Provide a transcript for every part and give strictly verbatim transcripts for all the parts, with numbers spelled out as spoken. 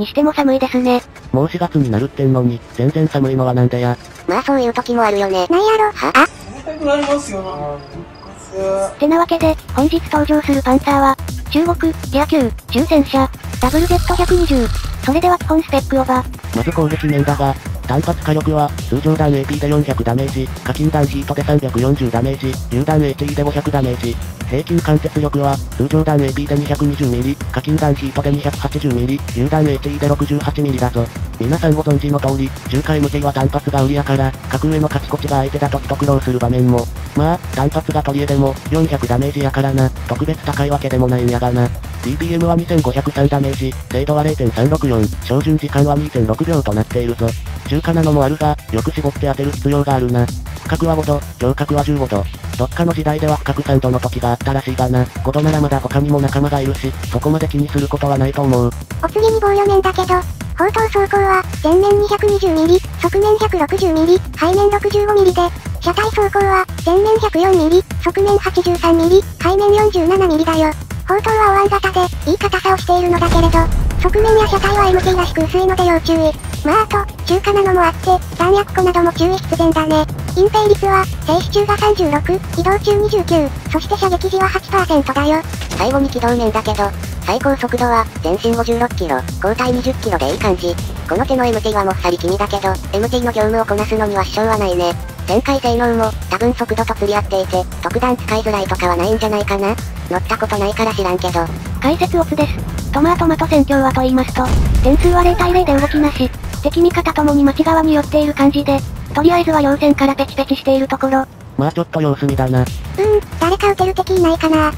にしても寒いですね。 もうしがつになるってんのに、全然寒いのはなんでや。 まあそういう時もあるよね。 なんやろ、 はあ冷たくなりますよな。 ってなわけで、本日登場するパンツァーは、中国、リア級、重戦車、ダブルジェットひゃくにじゅう。それでは基本スペックをば。 まず攻撃面だが、単発火力は、通常弾 エーピー でよんひゃくダメージ、課金弾ヒートでさんびゃくよんじゅうダメージ、榴弾 エイチイー でごひゃくダメージ。平均貫徹力は、通常弾 エーピー でにひゃくにじゅうミリ、課金弾ヒートでにひゃくはちじゅうミリ、榴弾 エイチイー でろくじゅうはちミリだぞ。皆さんご存知の通り、中華 エムジー は単発が売りやから、格上のカチコチが相手だと一苦労する場面も。まあ、単発が取り柄でも、よんひゃくダメージやからな、特別高いわけでもないんやがな。ビーピーエム はにせんごひゃくさんダメージ、精度は れいてんさんろくよん、照準時間は にてんろくびょうとなっているぞ。中華なのもあるが、よく絞って当てる必要があるな。負角はごど、強角はじゅうごど。どっかの時代では負角さんどの時があったらしいがな。ごどならまだ他にも仲間がいるし、そこまで気にすることはないと思う。 お次に防御面だけど、砲塔装甲は、前面にひゃくにじゅうミリ、側面ひゃくろくじゅうミリ、背面ろくじゅうごミリで、車体装甲は、前面ひゃくよんミリ、側面はちじゅうさんミリ、背面よんじゅうななミリだよ。砲塔はお椀型で、いい硬さをしているのだけれど、側面や車体は エムティー らしく薄いので要注意。まああと、中華なのもあって、弾薬庫なども注意必然だね。隠蔽率は、静止中がさんじゅうろく、移動中にじゅうきゅう、そして射撃時は はちパーセント だよ。 最後に機動面だけど、最高速度は、前進ごじゅうろっキロ、後退にじゅっキロでいい感じ。この手の エムティー はもっさり気味だけど、エムティー の業務をこなすのには支障はないね。旋回性能も、多分速度と釣り合っていて、特段使いづらいとかはないんじゃないかな。乗ったことないから知らんけど。 解説オツです。トマトマト戦況はと言いますと、点数はれいたいゼロで動きなし、敵味方ともに町側に寄っている感じで、とりあえずは両線からペチペチしているところ。 まあちょっと様子見だな。 うーん、誰か撃てる敵いないかな。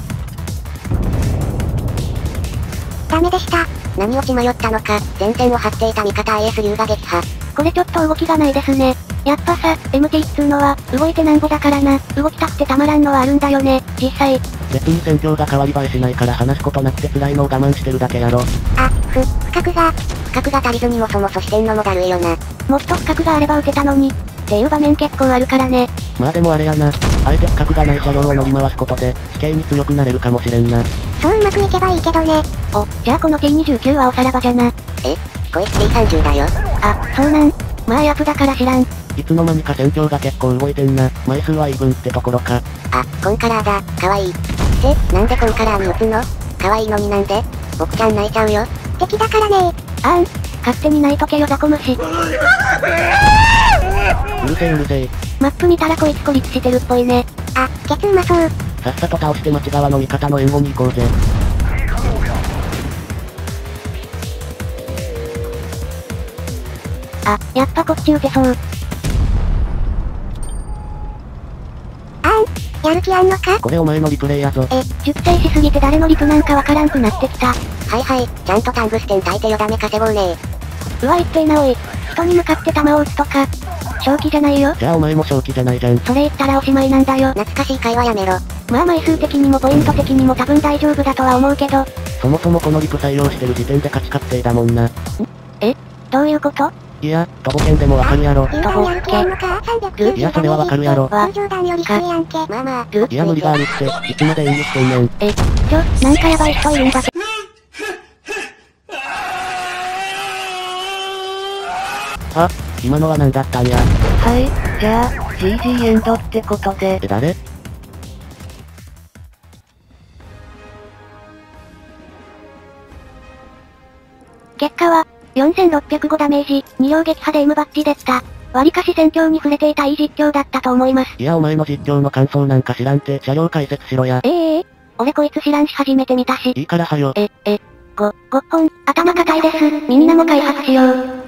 ダメでした。 何を血迷ったのか、前線を張っていた味方 アイエス 流が撃破。 これちょっと動きがないですね。やっぱさ、エムティー っつうのは、動いてなんぼだからな。動きたくてたまらんのはあるんだよね、実際。 別に戦況が変わり映えしないから話すことなくて辛いのを我慢してるだけやろ。 あ、ふ、不覚が。 不覚が足りずにもそもそしてんのもだるいよな。 もっと不覚があれば撃てたのに。っていう場面結構あるからね。 まあでもあれやな。あえて不覚がない車両を乗り回すことで、地形に強くなれるかもしれんな。 そううまくいけばいいけどね。 お、じゃあこの ティーにじゅうきゅう はおさらばじゃな。 え、こいつ ティーさんじゅう だよ。 あ、そうなん。まあヤプだから知らん。 いつの間にか戦況が結構動いてんな。枚数はイーブンってところか。 あ、コンカラーだ。かわいい。って、なんでコンカラーに撃つの？かわいいのになんで？僕ちゃん泣いちゃうよ。 敵だからねあん、勝手に泣いとけよザコ虫。 うるせえうるせえ。 マップ見たらこいつ孤立してるっぽいね。 あ、ケツうまそう。 さっさと倒して町側の味方の援護に行こうぜ。 あ、やっぱこっち撃てそう。 あん、やる気あんのか？ これお前のリプレイやぞ。 え、熟成しすぎて誰のリプなんかわからんくなってきた。 はいはい、ちゃんとタングステン焚いてよダメ稼ごうねうわ、いってえなおい。人に向かって弾を撃つとか。正気じゃないよ。 じゃあお前も正気じゃないじゃん。 それ言ったらおしまいなんだよ。 懐かしい会話やめろ。 まあ枚数的にもポイント的にも多分大丈夫だとは思うけど。 そもそもこのリプ採用してる時点で勝ち確定だもんな。んえ、どういうこと？ いや、トボケンでもわかるやろ。 有効にやる気あんのか？さんびゃくきゅうじゅういやそれはわかるやろ。 通常弾より低いやんけ。 まあまあ、 いや無理があるって、いつまで演技してんねん。 え、ちょ、なんかやばい人いるんだけど。 あ、今のは何だったんや。 はい、じゃあ、ジージー エンドってことで。 え、誰？ 結果は、よんせんろっぴゃくごダメージ、に両撃破で M バッジでった。割かし戦況に触れていたいい実況だったと思います。 いやお前の実況の感想なんか知らんて、車両解説しろや。 ええー、俺こいつ知らんし初めて見たし。 いいからはよ。 え、え、ご、ごっぽん、頭固いです。みんなも開発しよう。